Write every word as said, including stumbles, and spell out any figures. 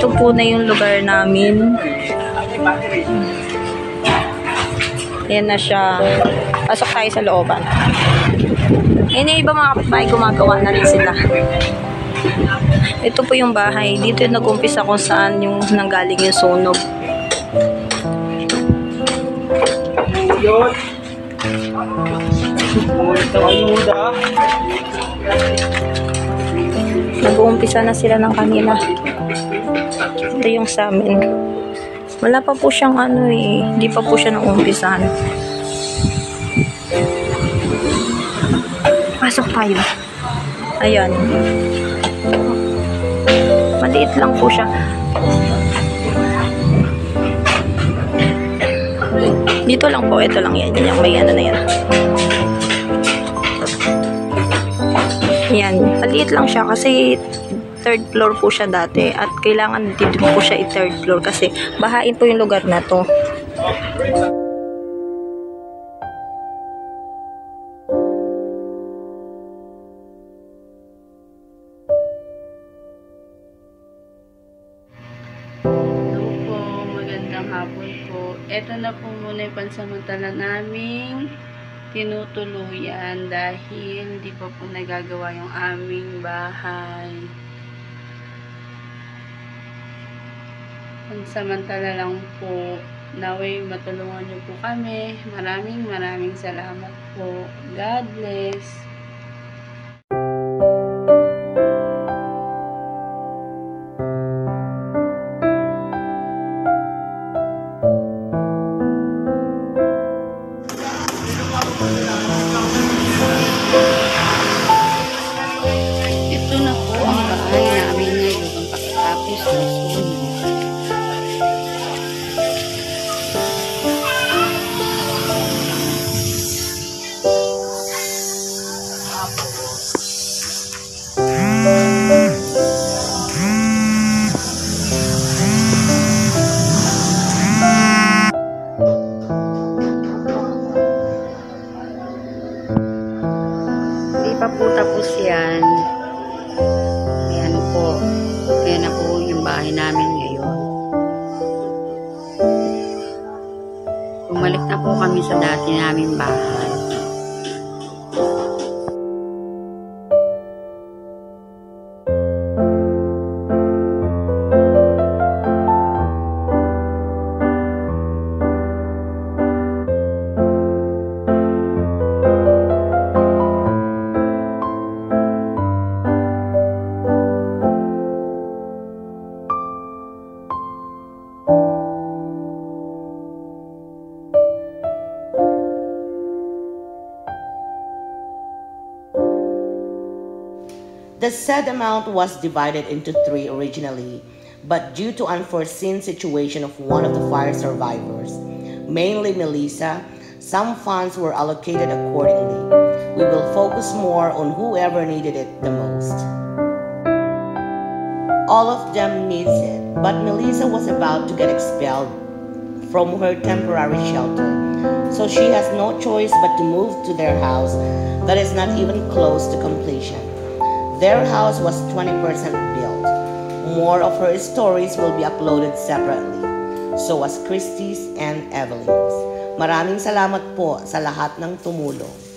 Ito po na yung lugar namin. Ayan na siya. Pasok tayo sa looban. Yan yung iba mga kapitbahay, gumagawa na rin sila. Ito po yung bahay. Dito yung nag-umpisa kung saan yung nanggaling yung sunog. Nag-uumpisa na sila ng kanila. Ito yung sa amin. Wala pa po siyang ano eh. Hindi pa po siya nag-uumpisahan. Pasok tayo. Ayan. Maliit lang po siya. Dito lang po. Ito lang yan. Yan may ano na yan. Yan. Maliit lang siya kasi third floor po siya dati. At kailangan dito po siya i-third floor kasi bahain po yung lugar na to. Hapon po. Ito na po muna yung pansamantala naming tinutuluyan dahil hindi pa po nagagawa yung aming bahay. Pansamantala lang po. Naway matulungan niyo po kami. Maraming maraming salamat po. God bless. Ito na po ang bahay namin ngayon pagkatapos ng sunog. Hindi pa po tapos yan. Ayan po. Ayan na po yung bahay namin ngayon. Bumalik na po kami sa dati naming bahay. The said amount was divided into three originally, but due to unforeseen situation of one of the fire survivors, mainly Melissa, some funds were allocated accordingly. We will focus more on whoever needed it the most. All of them needs it, but Melissa was about to get expelled from her temporary shelter, so she has no choice but to move to their house that is not even close to completion. Their house was twenty percent built. More of her stories will be uploaded separately. So was Christy's and Evelyn's. Maraming salamat po sa lahat ng tumulong.